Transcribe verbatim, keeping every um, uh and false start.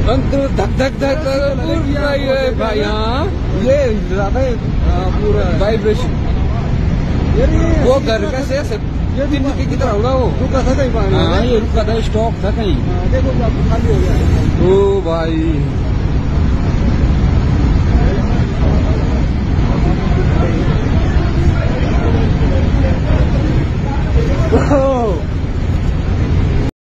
अंदर धक धक धक पूरा ये भाई हाँ ये ज्यादा पूरा वाइब्रेशन। वो घर का से दिन के कितना होगा वो रुका था कहीं पानी। हाँ ये रुका था, स्टॉक था कहीं। देखो खाली हो गया। ओ भाई